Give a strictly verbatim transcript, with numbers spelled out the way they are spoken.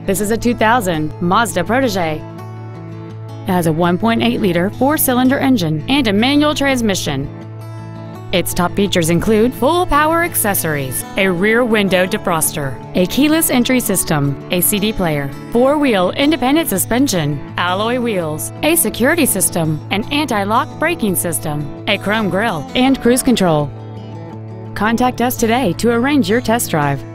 This is a two thousand Mazda Protege. It has a one point eight liter four-cylinder engine and a manual transmission. Its top features include full power accessories, a rear window defroster, a keyless entry system, a C D player, four-wheel independent suspension, alloy wheels, a security system, an anti-lock braking system, a chrome grille, and cruise control. Contact us today to arrange your test drive.